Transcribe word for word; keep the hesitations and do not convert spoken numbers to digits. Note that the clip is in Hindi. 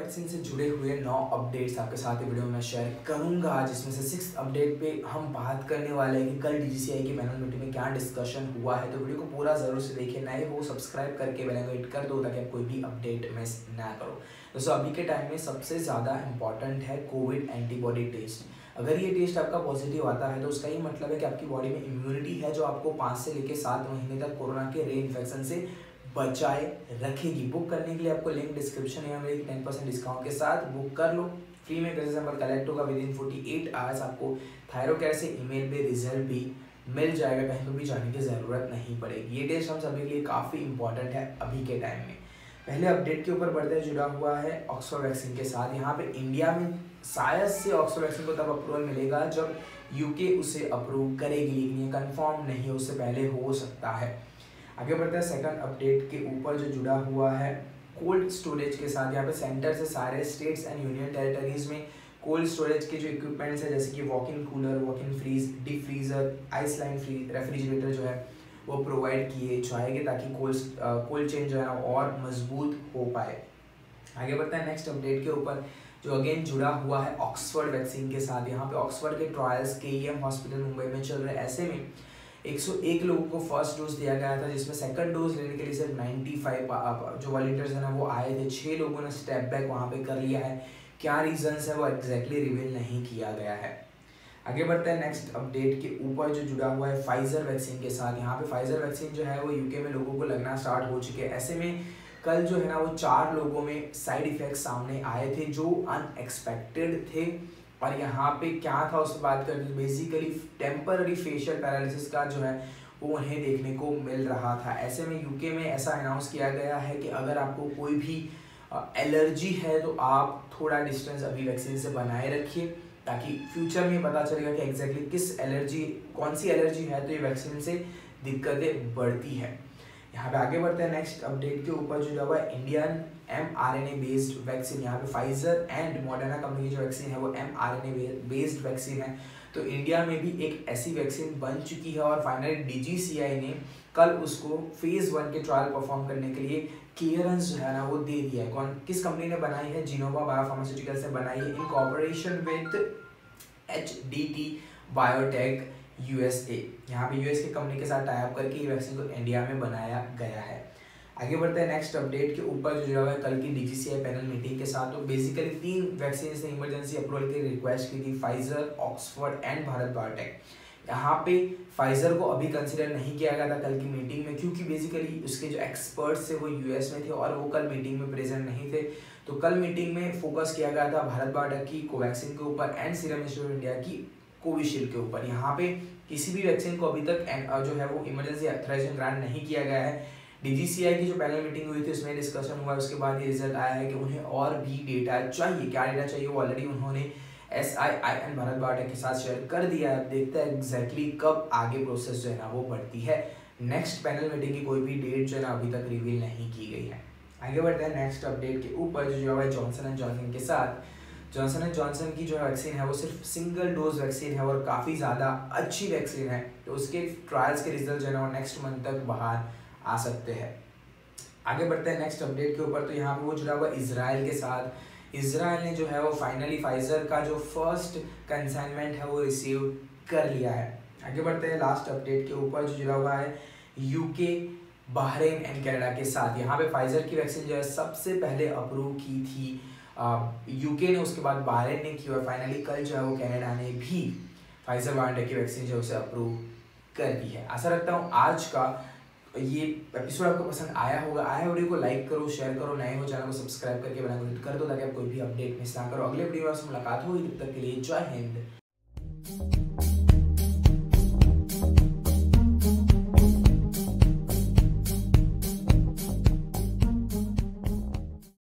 वैक्सीन से जुड़े हुए नौ अपडेट्स आपके साथ वीडियो में शेयर करूंगा, जिसमें से सिक्स अपडेट पे हम बात करने वाले हैं कि कल डीजीसीआई की पैनल मीटिंग में क्या डिस्कशन हुआ है। तो वीडियो को पूरा ज़रूर से देखिए, नए हो सब्सक्राइब करके बेल आइकन हिट कर दो ताकि आप कोई भी अपडेट मिस ना करो। दोस्तों अभी के टाइम में सबसे ज़्यादा इंपॉर्टेंट है कोविड एंटीबॉडी टेस्ट। अगर ये टेस्ट आपका पॉजिटिव आता है तो उसका ये मतलब है कि आपकी बॉडी में इम्यूनिटी है जो आपको पाँच से लेकर सात महीने तक कोरोना के रे इन्फेक्शन से बचाए रखेगी। बुक करने के लिए आपको लिंक डिस्क्रिप्शन में मेरे टेन परसेंट डिस्काउंट के साथ बुक कर लो। फ्री में बेसिस नंबर कलेक्ट होगा within forty eight hours. आपको थायरोकेयर से ईमेल पे रिजल्ट भी मिल जाएगा, कहीं पर भी जाने की ज़रूरत नहीं पड़ेगी। ये टेस्ट हम सभी के लिए काफ़ी इंपॉर्टेंट है अभी के टाइम में। पहले अपडेट के ऊपर बढ़ते जुड़ा हुआ है ऑक्सफोर्ड वैक्सीन के साथ। यहाँ पे इंडिया में शायद से ऑक्सफोर्ड वैक्सीन को तब अप्रूवल मिलेगा जब यूके उसे अप्रूव करेगी, लेकिन ये कंफर्म नहीं है, उससे पहले हो सकता है। आगे बढ़ते हैं सेकंड अपडेट के ऊपर जो जुड़ा हुआ है कोल्ड स्टोरेज के साथ। यहाँ पे सेंटर से सारे स्टेट्स एंड यूनियन टेरिटरीज में कोल्ड स्टोरेज के जो इक्विपमेंट्स है, जैसे कि walk in cooler, walk in freeze, deep freezer, ice line free refrigerator जो है वो प्रोवाइड किए जाएंगे ताकि कोल्ड कोल्ड चेन जो है और मजबूत हो पाए। आगे बढ़ते हैं नेक्स्ट अपडेट के ऊपर जो अगेन जुड़ा हुआ है ऑक्सफोर्ड वैक्सीन के साथ। यहाँ पे ऑक्सफोर्ड के ट्रायल्स के ई एम हॉस्पिटल मुंबई में चल रहे हैं। ऐसे में एक सौ एक लोगों को फर्स्ट डोज दिया गया था, जिसमें सेकंड डोज लेने के लिए सिर्फ पचानवे जो वॉलंटियर्स हैं ना वो आए थे। छः लोगों ने स्टेप बैक वहाँ पे कर लिया है। क्या रीजंस है वो एग्जैक्टली रिवील नहीं किया गया है। आगे बढ़ते हैं नेक्स्ट अपडेट के ऊपर जो जुड़ा हुआ है फाइजर वैक्सीन के साथ। यहाँ पे फाइजर वैक्सीन जो है वो यूके में लोगों को लगना स्टार्ट हो चुके हैं। ऐसे में कल जो है ना वो चार लोगों में साइड इफेक्ट्स सामने आए थे जो अनएक्सपेक्टेड थे। और यहाँ पे क्या था उससे बात करते बेसिकली टेम्पररी फेशियल पैरालिसिस का जो है वो उन्हें देखने को मिल रहा था। ऐसे में यूके में ऐसा अनाउंस किया गया है कि अगर आपको कोई भी एलर्जी है तो आप थोड़ा डिस्टेंस अभी वैक्सीन से बनाए रखिए, ताकि फ्यूचर में पता चलेगा कि एग्जैक्टली किस एलर्जी कौन सी एलर्जी है तो ये वैक्सीन से दिक्कतें बढ़ती है। यहाँ पे आगे बढ़ते हैं नेक्स्ट अपडेट के ऊपर जो हुआ है Indian M R N A based vaccine. यहाँ पे फाइजर एंड मॉडर्ना कंपनी की जो वैक्सीन है वो M R N A based vaccine है। तो इंडिया में भी एक ऐसी वैक्सीन बन चुकी है और फाइनली डी जी सी आई ने कल उसको फेज वन के ट्रायल परफॉर्म करने के लिए क्लियरेंस जो है ना वो दे दिया है। कौन किस कंपनी ने बनाई है? जिनोवा बायोफार्मास्यूटिकल्स ने बनाई है in corporation with H D T biotech USA. यहाँ पे यूएस की कंपनी के साथ टाई अप करके ये वैक्सीन को इंडिया में बनाया गया है। आगे बढ़ते हैं नेक्स्ट अपडेट के ऊपर जो जुड़ा हुआ है कल की डीजीसीआई पैनल मीटिंग के साथ। तो बेसिकली तीन वैक्सीन ने इमरजेंसी अप्रूवल की रिक्वेस्ट की थी, Pfizer, Oxford and Bharat biotech. यहाँ पे फाइजर को अभी कंसिडर नहीं किया गया था कल की मीटिंग में, क्योंकि बेसिकली उसके जो एक्सपर्ट्स थे वो यूएस में थे और वो कल मीटिंग में प्रेजेंट नहीं थे। तो कल मीटिंग में फोकस किया गया था भारत बायोटेक की कोवैक्सीन के ऊपर and serum institute of India की कोविशील्ड के ऊपर। यहाँ पे किसी भी वैक्सीन को अभी तक जो है वो इमरजेंसी ऑथराइजेशन ग्रांट नहीं किया गया है। डीजीसीआई की जो पैनल मीटिंग हुई थी उसमें डिस्कशन हुआ, उसके बाद ये रिजल्ट आया है कि उन्हें और भी डेटा चाहिए। क्या डेटा चाहिए वो ऑलरेडी उन्होंने S I I and Bharat biotech के साथ शेयर कर दिया है। अब देखते हैं एग्जैक्टली कब आगे प्रोसेस जो है ना वो बढ़ती है। नेक्स्ट पैनल मीटिंग की कोई भी डेट जो है ना अभी तक रिवील नहीं की गई है। आगे बढ़ते हैं नेक्स्ट अपडेट के ऊपर जो जो है जॉनसन एंड जॉनसन के साथ। जॉनसन एंड जॉनसन की जो वैक्सीन है वो सिर्फ सिंगल डोज वैक्सीन है और काफ़ी ज़्यादा अच्छी वैक्सीन है। तो उसके ट्रायल्स के रिजल्ट जो है ना वो नेक्स्ट मंथ तक बाहर आ सकते हैं। आगे बढ़ते हैं नेक्स्ट अपडेट के ऊपर। तो यहाँ पे वो जुड़ा हुआ इजराइल के साथ। इजराइल ने जो है वो फाइनली फाइजर का जो फर्स्ट कंसाइनमेंट है वो रिसीव कर लिया है। आगे बढ़ते हैं लास्ट अपडेट के ऊपर जो जुड़ा हुआ है यूके, बहरीन एंड कनाडा के साथ। यहाँ पे फाइजर की वैक्सीन जो है सबसे पहले अप्रूव की थी यूके ने, उसके बाद बहरीन ने की और फाइनली कल जो है वो कनाडा ने भी फाइजर बायोटेक की वैक्सीन जो है उसे अप्रूव कर दी है। आशा रखता हूँ आज का ये एपिसोड आपको पसंद आया होगा। आया वीडियो को लाइक करो, शेयर करो, नए हो चैनल को सब्सक्राइब करके बेल आइकन हिट कर दो ताकि आप कोई भी अपडेट मिस ना करो। अगले वीडियो में आपसे मुलाकात होगी, तब तक के लिए जय हिंद।